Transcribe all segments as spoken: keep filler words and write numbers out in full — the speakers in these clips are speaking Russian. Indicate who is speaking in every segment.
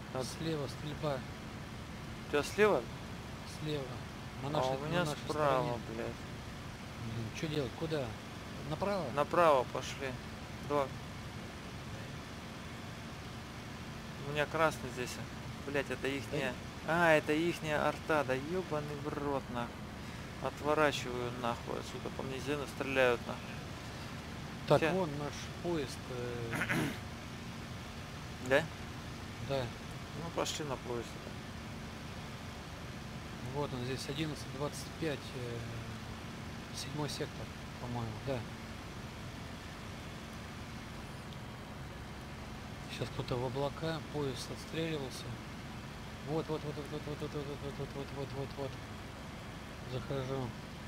Speaker 1: От...
Speaker 2: Слева стрельба.
Speaker 1: У тебя слева?
Speaker 2: Слева. На
Speaker 1: А
Speaker 2: нашей,
Speaker 1: у
Speaker 2: на
Speaker 1: меня
Speaker 2: нашей
Speaker 1: справа,
Speaker 2: стороне.
Speaker 1: блядь.
Speaker 2: Блин, что делать? Куда? Направо?
Speaker 1: Направо пошли. Два. У меня красный здесь. Блять, это ихняя. А, это ихняя арта, да ебаный в рот, нахуй. Отворачиваю нахуй отсюда, по мне зелено стреляют нахуй.
Speaker 2: Так,
Speaker 1: Все.
Speaker 2: вон наш поезд э, идет.
Speaker 1: Да?
Speaker 2: Да.
Speaker 1: Ну пошли на поезд.
Speaker 2: Вот он здесь одиннадцать двадцать пять. Э, седьмой сектор, по-моему, да. Сейчас кто-то в облака, поезд отстреливался. Вот, вот, вот, вот, вот, вот, вот, вот, вот, вот, вот, вот, вот, вот. Захожу.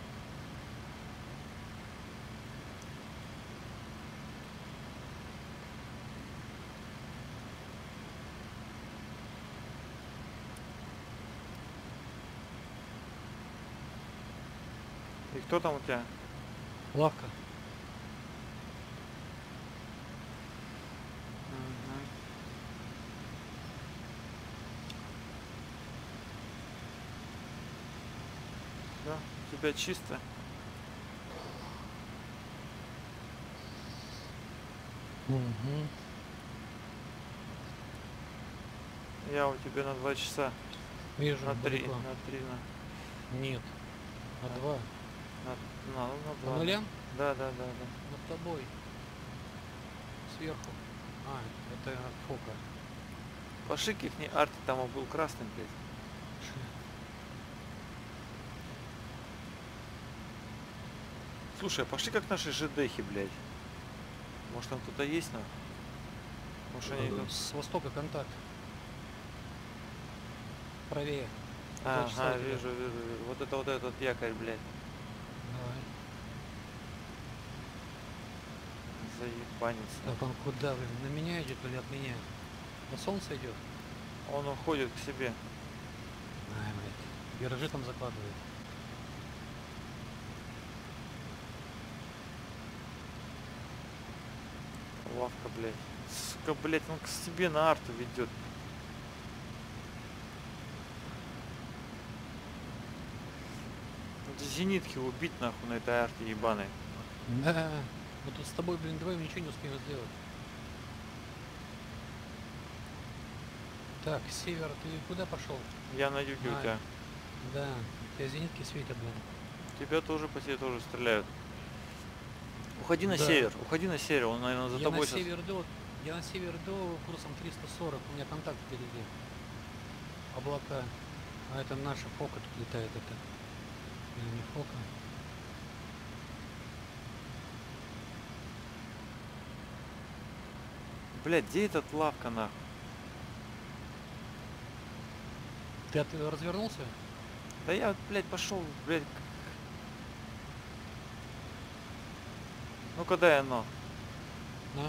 Speaker 1: И кто там у тебя?
Speaker 2: Лавка.
Speaker 1: Угу. Да, у тебя чисто.
Speaker 2: Угу.
Speaker 1: Я у тебя на два часа.
Speaker 2: Вижу,
Speaker 1: На три,
Speaker 2: далеко.
Speaker 1: на три, на.
Speaker 2: Нет. На
Speaker 1: На,
Speaker 2: два.
Speaker 1: на, на, на
Speaker 2: По
Speaker 1: два.
Speaker 2: нулям?
Speaker 1: Да, да, да, да.
Speaker 2: Над тобой. Сверху. А, это фока.
Speaker 1: Пошик их не арты, там он был красный, блядь. Слушай, а пошли как наши жидехи, блядь. Может там кто-то есть, нахуй? Может они идут.
Speaker 2: С востока контакт. Правее.
Speaker 1: А, ага, вижу, вижу, вижу. Вот это вот этот якорь, блядь.
Speaker 2: Давай.
Speaker 1: Заебанец.
Speaker 2: Так он куда, блин? На меня идет или от меня? На солнце идет?
Speaker 1: Он уходит к себе.
Speaker 2: Ай, блядь. Виражи там закладывает.
Speaker 1: Лавка, блядь. Сука, блядь, он к себе на арту ведет. Зенитки убить нахуй на этой арте ебаной.
Speaker 2: Да. Мы тут с тобой, блин, двоем ничего не успеем сделать. Так, север, ты куда пошел?
Speaker 1: Я на юге
Speaker 2: а,
Speaker 1: у тебя.
Speaker 2: Да, у тебя зенитки светят, блин.
Speaker 1: Тебя тоже по тебе тоже стреляют. Уходи на
Speaker 2: Да.
Speaker 1: север, уходи на север, он, наверное, за
Speaker 2: я
Speaker 1: тобой
Speaker 2: на
Speaker 1: сейчас.
Speaker 2: север до, я на север до курсом триста сорок, у меня контакт впереди. Облака. А это наша фока тут летает, это. Или не фока?
Speaker 1: Блядь, где этот лавка нахуй?
Speaker 2: Ты от, развернулся?
Speaker 1: Да я, блядь, пошел, блядь. Ну когда оно?
Speaker 2: На.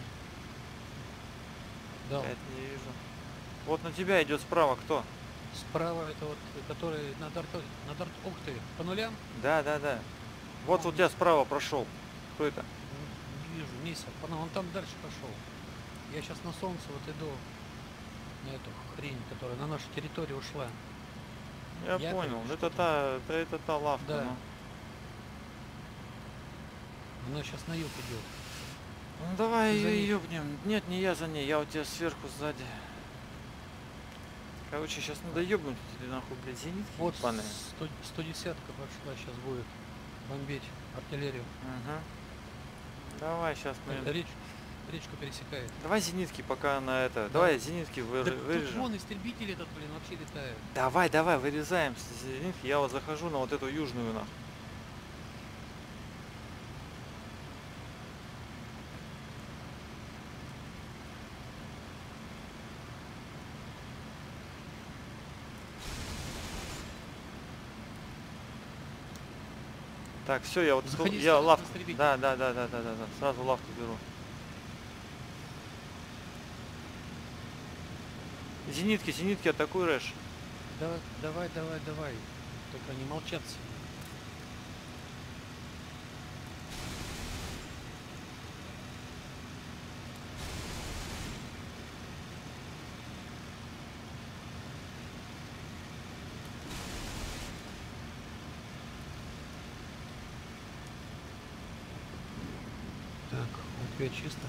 Speaker 2: Да.
Speaker 1: Блядь, не вижу. Вот на тебя идет справа кто?
Speaker 2: Справа это вот, который над арт... над арт... Ух ты, по нулям?
Speaker 1: Да, да, да. Вот
Speaker 2: Он...
Speaker 1: у тебя справа прошел. Кто это?
Speaker 2: Не вижу, месяц. Он там дальше пошел. Я сейчас на солнце вот иду на эту хрень, которая на нашу территорию ушла.
Speaker 1: Я
Speaker 2: Якорь,
Speaker 1: понял. Это
Speaker 2: что-то.
Speaker 1: та, это, это та лавка.
Speaker 2: Да.
Speaker 1: Ну.
Speaker 2: Она сейчас на юг идет.
Speaker 1: Ну давай
Speaker 2: Ты за
Speaker 1: ее
Speaker 2: ней?
Speaker 1: ёбнем. Нет, не я за ней, я у тебя сверху сзади. Короче, сейчас надо ёбнуть эти нахуй, блядь, зенитки
Speaker 2: Вот
Speaker 1: ебаные.
Speaker 2: сто десятка пошла, сейчас будет бомбить артиллерию.
Speaker 1: Угу. Давай сейчас мы.
Speaker 2: Реч, речку пересекает.
Speaker 1: Давай зенитки пока на это.
Speaker 2: Да.
Speaker 1: Давай зенитки вы...
Speaker 2: Да
Speaker 1: вырежем.
Speaker 2: тут вон истребитель этот, блин, вообще летает.
Speaker 1: Давай, давай, вырезаем с зенитки. Я вот захожу на вот эту южную нахуй. Так, все, я вот
Speaker 2: Заходи
Speaker 1: я
Speaker 2: сразу
Speaker 1: лавку.
Speaker 2: на истребитель.
Speaker 1: Да, да, да, да, да, да, да. Сразу лавку беру. Зенитки, зенитки, атакуй, Рэш.
Speaker 2: Да, давай, давай, давай. Только они молчат все. тебя чисто.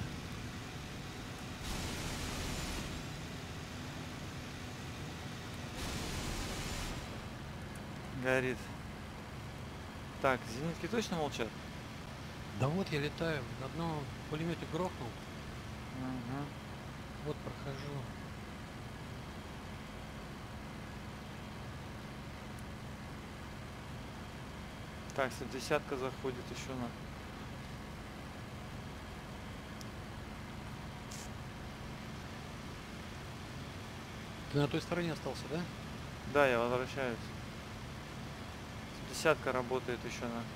Speaker 1: Горит. Так, зенитки точно молчат?
Speaker 2: Да вот я летаю. Одно в пулемете грохнул.
Speaker 1: Угу.
Speaker 2: Вот прохожу.
Speaker 1: Так, сто десятка заходит еще на.
Speaker 2: Ты на той стороне остался, да?
Speaker 1: Да, я возвращаюсь. Десятка работает еще на.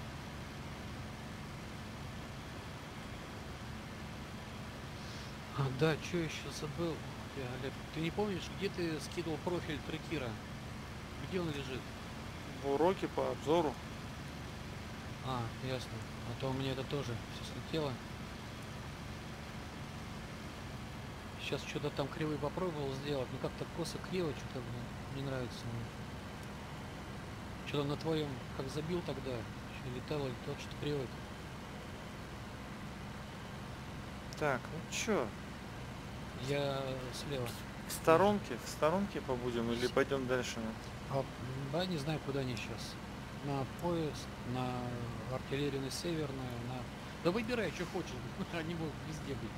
Speaker 2: А, да, что еще забыл? Я, Олег, ты не помнишь, где ты скидывал профиль трекира? Где он лежит?
Speaker 1: В уроке по обзору.
Speaker 2: А, ясно. А то у меня это тоже все слетело. Сейчас что-то там кривой попробовал сделать, но как-то косо криво, что-то не нравится мне. Что-то на твоем, как забил тогда, еще летало, летало, что-то криво.
Speaker 1: Так, ну чё?
Speaker 2: Я слева.
Speaker 1: В сторонке, в сторонке побудем или пойдем дальше?
Speaker 2: А, да, не знаю, куда они сейчас. На поезд, на артиллерию на северную, на... Да выбирай, что хочешь, они будут везде быть.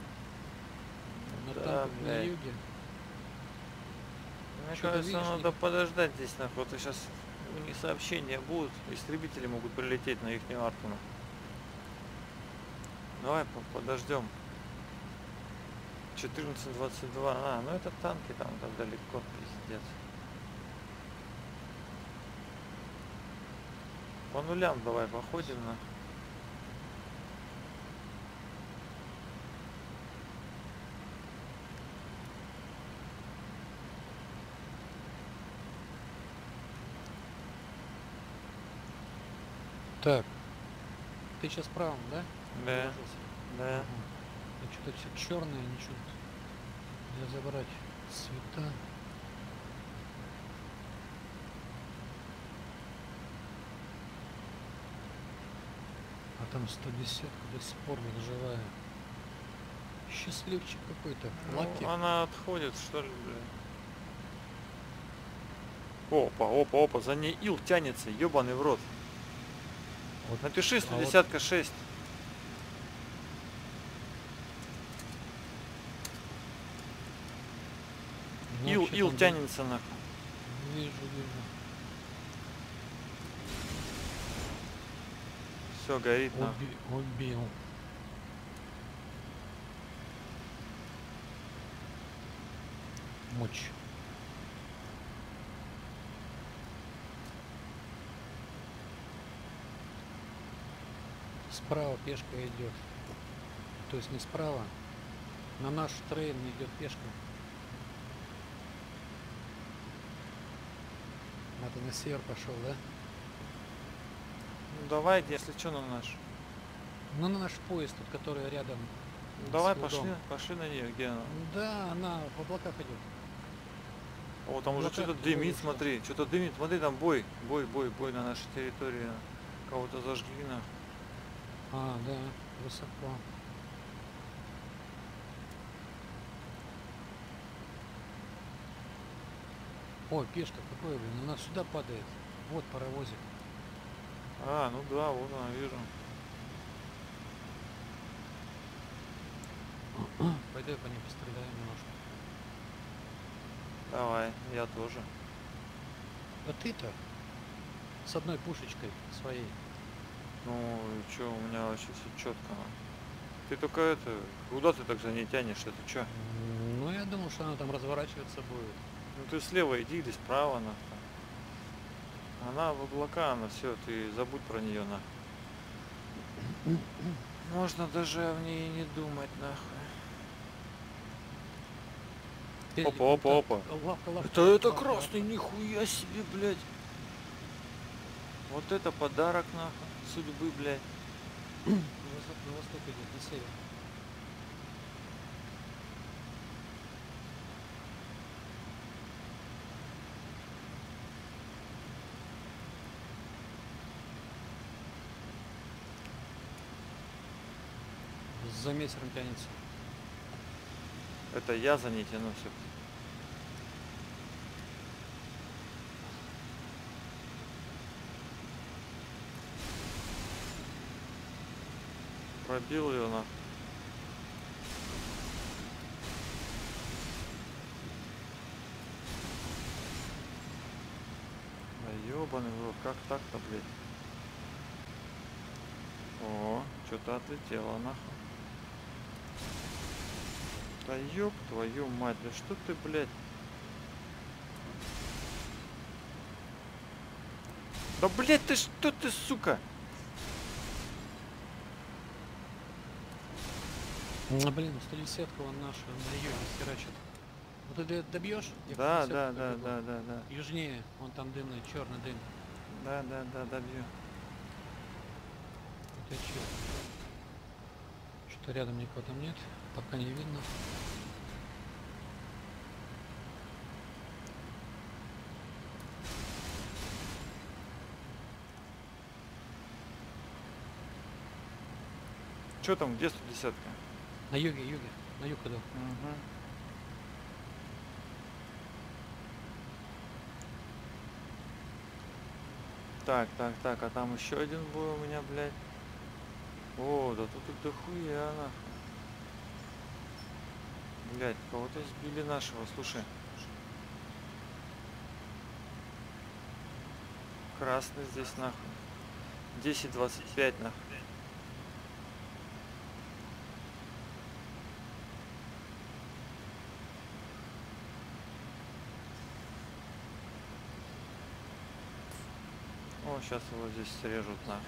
Speaker 2: На
Speaker 1: Да,
Speaker 2: танках на
Speaker 1: блядь.
Speaker 2: юге.
Speaker 1: Мне
Speaker 2: Чё-то
Speaker 1: кажется,
Speaker 2: видишь,
Speaker 1: надо
Speaker 2: не-
Speaker 1: подождать здесь, нахуй. Вот сейчас у них сообщения будут, истребители могут прилететь на их арту. Давай по- подождем. четырнадцать двадцать два. А, ну это танки там, там далеко, пиздец. По нулям давай походим на.
Speaker 2: Так, ты сейчас правым, да?
Speaker 1: Да,
Speaker 2: Положился?
Speaker 1: да.
Speaker 2: Ага. Ну, что-то все черное, ничего. Нельзя забрать цвета. А там сто десять до сих пор не живая. Счастливчик какой-то. Лаки.
Speaker 1: Ну, она отходит, что ли, бля. Опа, опа, опа, за ней ил тянется, ебаный в рот.
Speaker 2: Вот.
Speaker 1: Напиши сто
Speaker 2: А вот-
Speaker 1: десятка шесть.
Speaker 2: ну,
Speaker 1: Ил,
Speaker 2: вообще
Speaker 1: ил
Speaker 2: там, да,
Speaker 1: тянется нахуй.
Speaker 2: Вижу, вижу.
Speaker 1: Все, горит нахуй.
Speaker 2: Уби- убил. Мочь. Справа пешка идет. То есть не справа. На наш трейн идет пешка. А ты на север пошел, да?
Speaker 1: Ну давай, если что, на наш.
Speaker 2: Ну на наш поезд, тут, который рядом.
Speaker 1: Ну,
Speaker 2: с
Speaker 1: давай
Speaker 2: Лудом.
Speaker 1: пошли, пошли на нее, где она?
Speaker 2: Да, она в облаках идет.
Speaker 1: О, там уже
Speaker 2: облаках
Speaker 1: что-то
Speaker 2: другое
Speaker 1: дымит,
Speaker 2: ушло.
Speaker 1: смотри, что-то дымит, смотри, там бой, бой, бой, бой на нашей территории. Кого-то зажгли нахуй.
Speaker 2: А, да, высоко. Ой, пешка какой, блин, она сюда падает. Вот паровозик.
Speaker 1: А, ну да, вот она, вижу.
Speaker 2: Пойду я по ней постреляю немножко.
Speaker 1: Давай, я тоже.
Speaker 2: А ты-то с одной пушечкой своей.
Speaker 1: Ну, что, у меня вообще все четко. Ты только это, куда ты так за ней тянешь, это что?
Speaker 2: М, Ну, я думал, что она там разворачиваться будет.
Speaker 1: Ну ты слева иди или справа нахуй. Она в облака, она все, ты забудь про нее нахуй. Можно даже о ней не думать нахуй.
Speaker 2: Впереди
Speaker 1: Опа, опа,
Speaker 2: контакт.
Speaker 1: опа.
Speaker 2: Лавка, лавка,
Speaker 1: Это,
Speaker 2: лавка,
Speaker 1: это
Speaker 2: лавка,
Speaker 1: красный,
Speaker 2: лавка.
Speaker 1: нихуя себе, блядь. Вот это подарок нахуй, судьбы, блядь.
Speaker 2: На восток, на восток идет, на север. за мессером тянется.
Speaker 1: Это я за ней тяну все. Пробил ее нахуй. Да ёбаный в рот, как так-то, блядь? О, что-то отлетело нахуй. Да ёб твою мать, да что ты, блядь? Да, блядь, ты что ты, сука?
Speaker 2: Ну, блин, сто десять вон наша на юге херачит. Вот ты добьешь?
Speaker 1: Да, да, да, да, да, да.
Speaker 2: Южнее, вон там дымный, черный дым.
Speaker 1: Да, да, да, добью.
Speaker 2: Это че? Что рядом никого там нет, пока не видно.
Speaker 1: Что там, где сто десятка?
Speaker 2: На юге, юге, на юг иду.
Speaker 1: Угу. Так, так, так, а там еще один бой у меня, блядь. О, да тут их дохуя, нахуй. Блядь, кого-то сбили нашего, слушай. Красный здесь, нахуй. десять двадцать пять, нахуй. О, сейчас его здесь срежут, нахуй.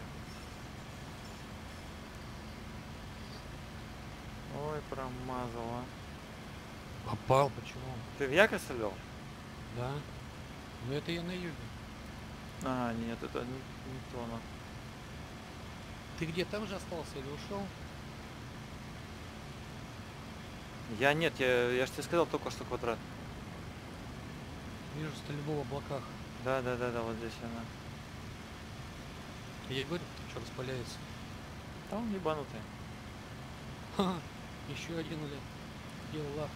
Speaker 1: Ой, промазала.
Speaker 2: Попал, почему?
Speaker 1: Ты в яко стрелял?
Speaker 2: Да. Но это я на юге.
Speaker 1: А, нет, это не, не то, нахуй.
Speaker 2: Ты где, там же остался или ушел?
Speaker 1: Я нет, я, я же тебе сказал только что квадрат.
Speaker 2: Вижу стрельбу в облаках.
Speaker 1: Да, да, да, да, вот здесь она.
Speaker 2: Я говорю, что распаляется.
Speaker 1: Там ебанутый.
Speaker 2: Ха, еще один, блядь. Дела.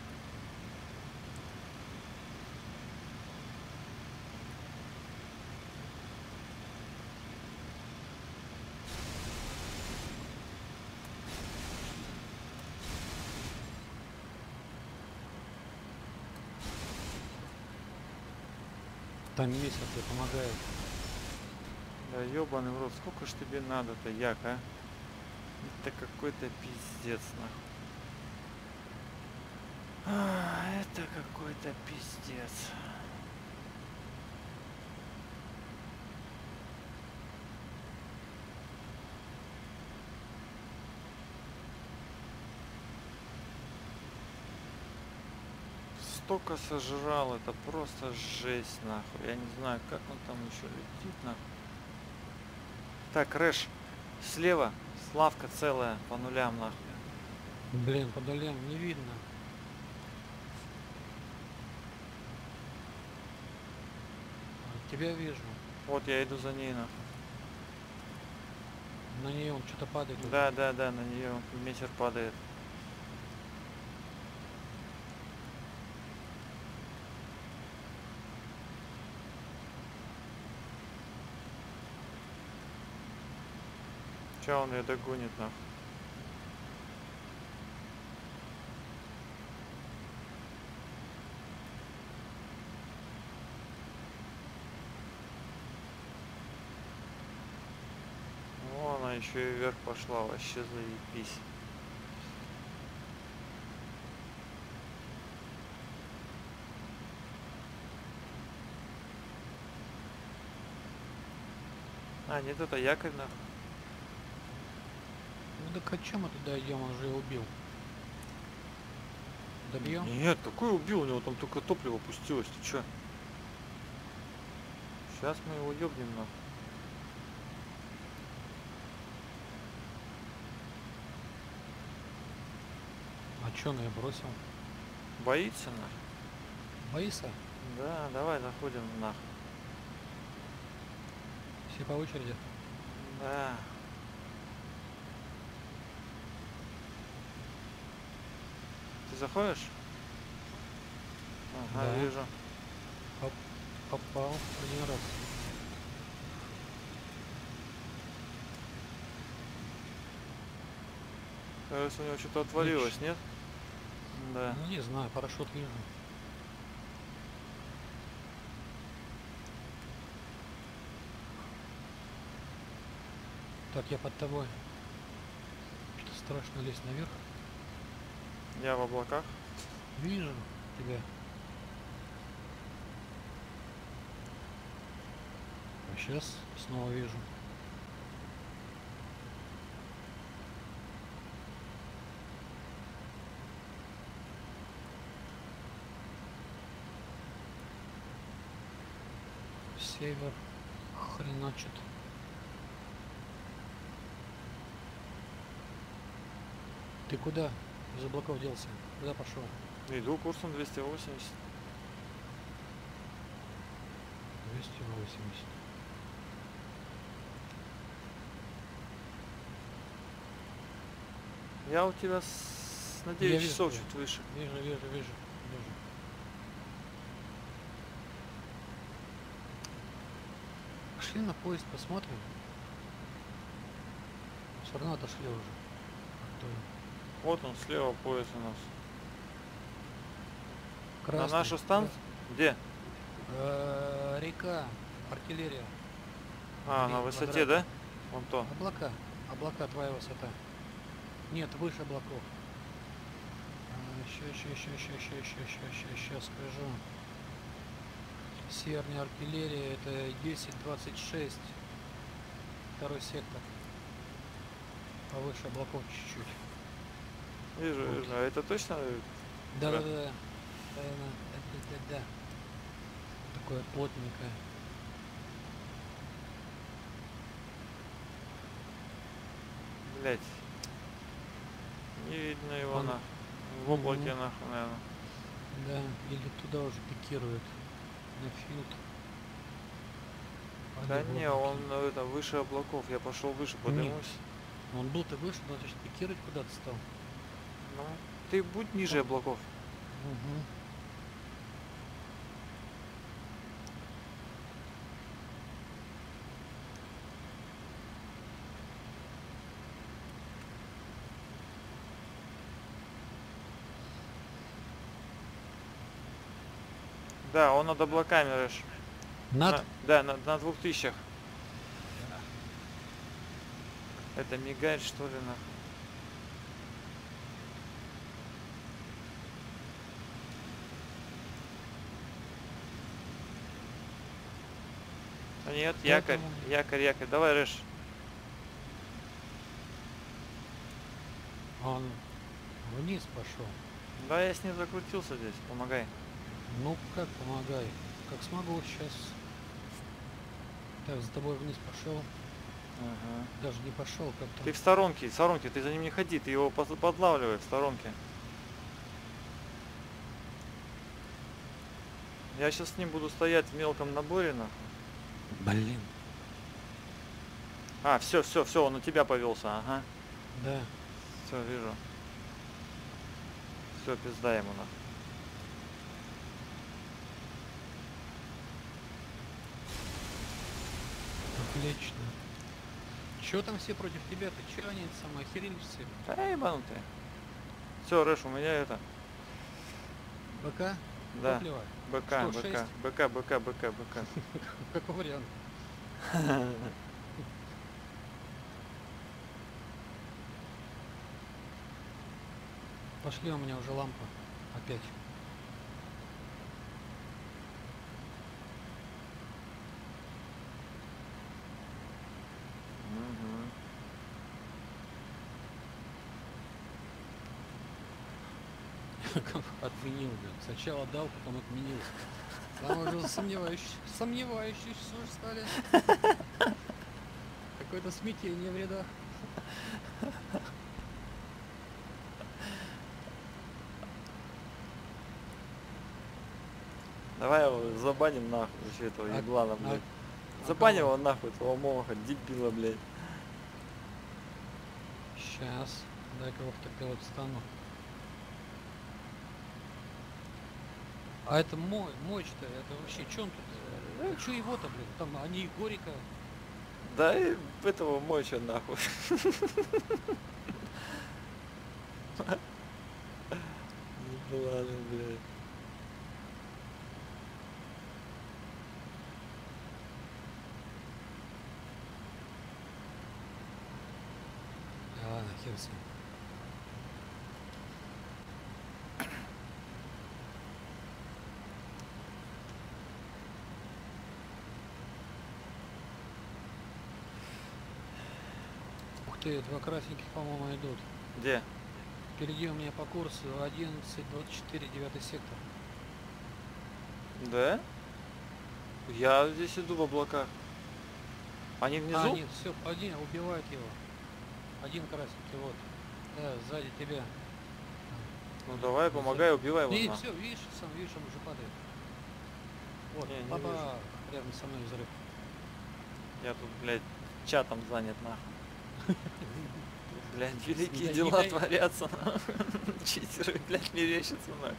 Speaker 2: Там месяц тебе помогает.
Speaker 1: Да ёбаный в рот, сколько ж тебе надо-то, як, а? Это какой-то пиздец, нахуй. А, это какой-то пиздец. Столько сожрал, это просто жесть, нахуй. Я не знаю, как он там еще летит, нахуй. Так, Рэш, слева, Славка целая, по нулям, нахуй.
Speaker 2: Блин, по долям не видно. А, тебя вижу.
Speaker 1: Вот я иду за ней, нахуй.
Speaker 2: На нее он что-то падает. уже.
Speaker 1: Да, да, да, на нее метр падает. Ща он ее догонит, нахуй. О, она еще и вверх пошла, вообще заебись. А, нет, это якорь, нахуй.
Speaker 2: Ну так о чем мы туда идем, он же его убил. Добьем?
Speaker 1: Нет, какой убил? У него там только топливо пустилось, ты чё? Сейчас мы его ёбнем, нахуй.
Speaker 2: А чё, ну я бросил?
Speaker 1: Боится, нахуй?
Speaker 2: Боится?
Speaker 1: Да, давай заходим, нахуй.
Speaker 2: Все по очереди.
Speaker 1: Да. заходишь? Ага,
Speaker 2: Да.
Speaker 1: вижу.
Speaker 2: Поп- Попал один раз.
Speaker 1: Кажется, у него что-то отвалилось, нет? Да.
Speaker 2: Ну не знаю, парашют вижу. Так, я под тобой. Что-то страшно лезть наверх.
Speaker 1: Я в облаках.
Speaker 2: Вижу тебя. А сейчас снова вижу. Север хреначит. Ты куда из облаков делся? Куда пошел?
Speaker 1: Иду курсом двести восемьдесят.
Speaker 2: двести восемьдесят.
Speaker 1: Я у тебя с... на
Speaker 2: Я
Speaker 1: девять
Speaker 2: вижу
Speaker 1: часов
Speaker 2: тебя.
Speaker 1: чуть выше.
Speaker 2: Вижу, вижу, вижу, вижу. Пошли на поезд, посмотрим. Все равно отошли уже. А то
Speaker 1: Вот он, слева поезд у нас.
Speaker 2: красный,
Speaker 1: На нашу станцию? Где?
Speaker 2: да. Э, Река, артиллерия.
Speaker 1: А,
Speaker 2: Блин,
Speaker 1: на высоте,
Speaker 2: квадрат.
Speaker 1: да? Вон то.
Speaker 2: Облака. Облака, твоя высота. Нет, выше облаков. Еще, еще, еще, еще, еще, еще, еще, еще, сейчас скажу. Северная артиллерия, это десять двадцать шесть. Второй сектор. Повыше облаков чуть-чуть.
Speaker 1: Вижу,
Speaker 2: Вот.
Speaker 1: вижу. А это точно?
Speaker 2: Да, да,
Speaker 1: Да.
Speaker 2: да, да, да, да, да, да. Такое плотненькое.
Speaker 1: Блять. Не видно его
Speaker 2: Он-
Speaker 1: нахуй. В облаке
Speaker 2: Мгм.
Speaker 1: нахуй, наверное.
Speaker 2: Да, или туда уже пикирует. На филд.
Speaker 1: Да
Speaker 2: Они в
Speaker 1: не,
Speaker 2: облаке.
Speaker 1: он ну, это выше облаков. Я пошел выше,
Speaker 2: Нет.
Speaker 1: поднимусь.
Speaker 2: Он был-то выше, но значит пикировать куда-то стал.
Speaker 1: Ну, ты будь ниже
Speaker 2: Он-
Speaker 1: облаков.
Speaker 2: Угу.
Speaker 1: Да, он над облаками, Рэш.
Speaker 2: Над?
Speaker 1: На- да, на, на двух тысячах. Это мигает, что ли, нахуй? А нет, якорь,
Speaker 2: Поэтому-
Speaker 1: якорь, якорь. Давай, Рэш.
Speaker 2: Он вниз пошел.
Speaker 1: Да, я с ним закрутился здесь, помогай.
Speaker 2: Ну как, помогай. Как смогу сейчас. Так, за тобой вниз пошел.
Speaker 1: Ага.
Speaker 2: Даже не пошел как-то.
Speaker 1: Ты в сторонке, в сторонке, ты за ним не ходи, ты его под- подлавливай в сторонке. Я сейчас с ним буду стоять в мелком наборе, нахуй.
Speaker 2: Блин.
Speaker 1: А, все, все, все, он на тебя повелся, ага.
Speaker 2: Да.
Speaker 1: Все, вижу. Все, пизда ему, нахуй.
Speaker 2: Отлично. Чё там все против тебя? Ты чё они самые охерели все?
Speaker 1: Да ебанутые. Все, Рэш, у меня это.
Speaker 2: БК?
Speaker 1: Да.
Speaker 2: Топливо?
Speaker 1: БК,
Speaker 2: Что,
Speaker 1: БК,
Speaker 2: шесть?
Speaker 1: БК, БК, БК, БК.
Speaker 2: Какой вариант? Пошли, у меня уже лампа. Опять.
Speaker 1: Мгм.
Speaker 2: Отменил, блин. Сначала дал, потом отменил. Там уже сомневающийся. Сомневающийся уже стали. Какое-то смятение в рядах.
Speaker 1: Давай его забаним нахуй, вообще этого
Speaker 2: А-
Speaker 1: еблана,
Speaker 2: а-
Speaker 1: блядь.
Speaker 2: а
Speaker 1: Забаним
Speaker 2: кого?
Speaker 1: его нахуй, этого моха, дебила, блядь.
Speaker 2: Сейчас. Дай-ка в автопилот встану. А это мой, мощь-то, это вообще, чё он тут? А чё его-то, блин? Там они Егорика.
Speaker 1: Да и этого моча нахуй. Ну ладно, блядь.
Speaker 2: А, ладно, хер с ним. Ух ты, два красненьких, по-моему, идут.
Speaker 1: Где?
Speaker 2: Впереди у меня по курсу одиннадцать двадцать четыре, девятый сектор.
Speaker 1: Да? Я здесь иду в облаках. Они
Speaker 2: А,
Speaker 1: внизу?
Speaker 2: нет, все, один убивает его. Один красненький, вот. Да, сзади тебя.
Speaker 1: Ну
Speaker 2: Или
Speaker 1: давай,
Speaker 2: сзади.
Speaker 1: помогай, убивай его
Speaker 2: И
Speaker 1: нахуй.
Speaker 2: все, видишь, сам видишь, он уже падает. Вот,
Speaker 1: Не, не
Speaker 2: папа, рядом со мной взрыв.
Speaker 1: Я тут, блядь, чатом занят нахуй. Блядь, великие
Speaker 2: Не
Speaker 1: дела
Speaker 2: дай-
Speaker 1: творятся, нахуй. Читеры, блядь, мерещатся, нахуй.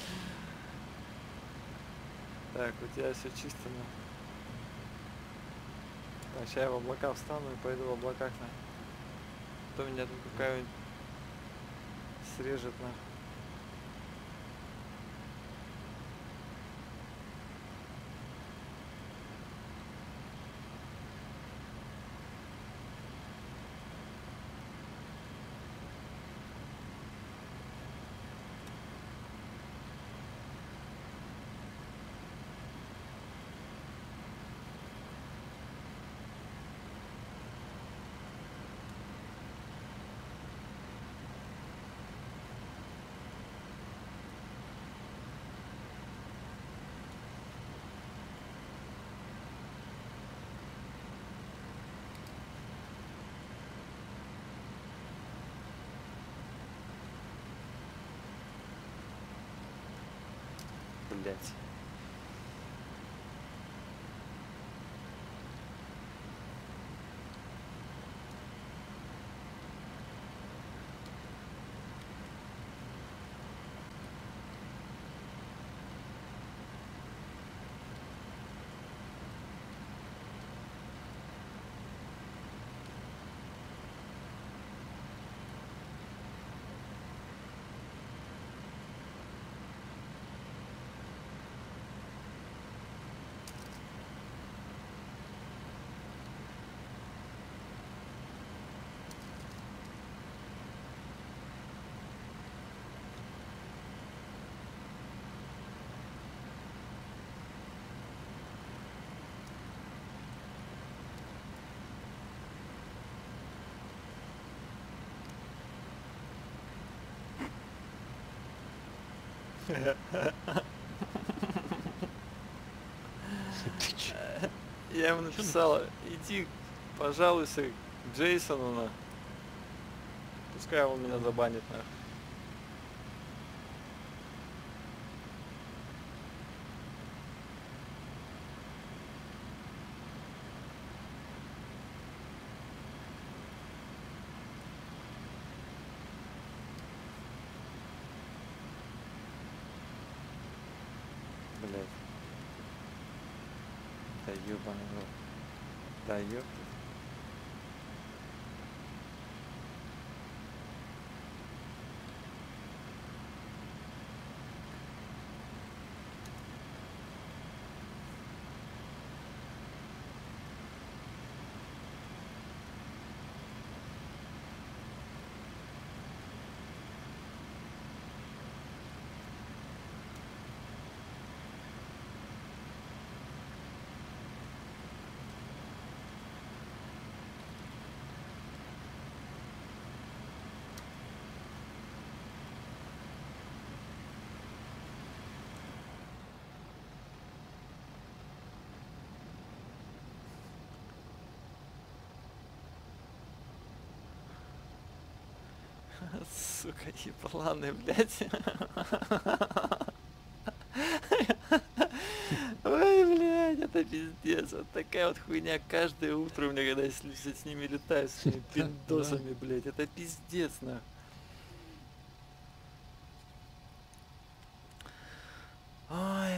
Speaker 1: Так, у тебя все чисто, нахуй. Так, сейчас я в облака встану и пойду в облаках, нахуй. То меня тут какая-нибудь срежет, нахуй. Блядь.
Speaker 2: Ты чё?
Speaker 1: Я ему написал, иди, пожалуйста, к Джейсону, на. Пускай он меня забанит, нахуй. Блять. Да ёбаный рот. Да ёпта. Сука, ебланы, блядь. Ой, блядь, это пиздец. Вот такая вот хуйня каждое утро у меня, когда я с, с ними летаю, с этими
Speaker 2: Да,
Speaker 1: пиндосами, блядь. Это пиздец, нахуй. Ой,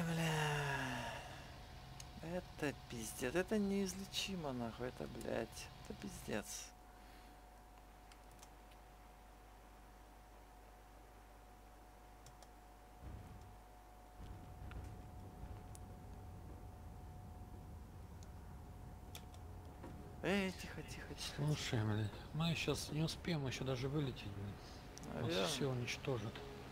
Speaker 1: Это пиздец, это неизлечимо, нахуй, это, блядь, это пиздец. Эй, тихо, тихо, тихо.
Speaker 2: Слушай, блядь, мы сейчас не успеем еще даже вылететь, блядь. Нас
Speaker 1: Наверное.
Speaker 2: все уничтожат.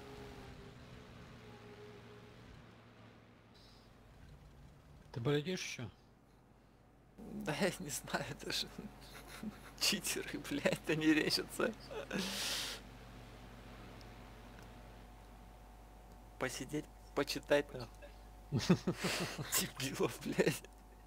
Speaker 2: Ты полетишь еще?
Speaker 1: Да я не знаю даже. Читеры, блядь, они речатся. Посидеть, почитать, нахуй. Дебилов, блядь.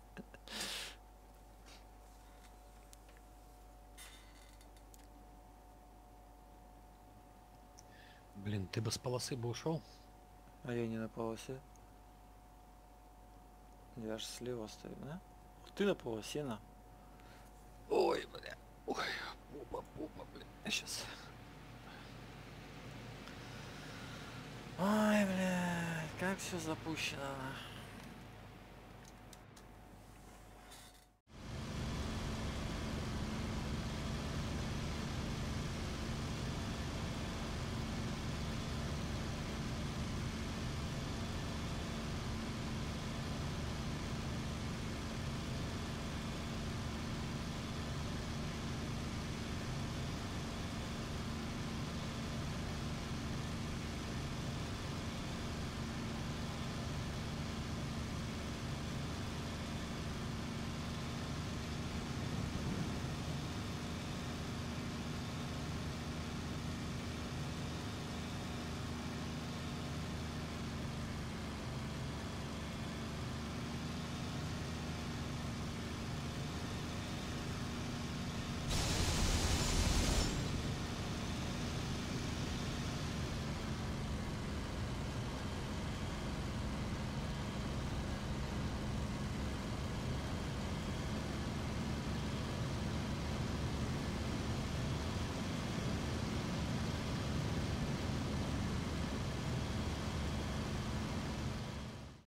Speaker 2: Блин, ты бы с полосы бы ушел?
Speaker 1: А я не на полосе. Я ж слева стою, да? Ты на полосе, на. Ой, бля. Ой, попа, попа, бля. Сейчас. Ой, бля, как все запущено.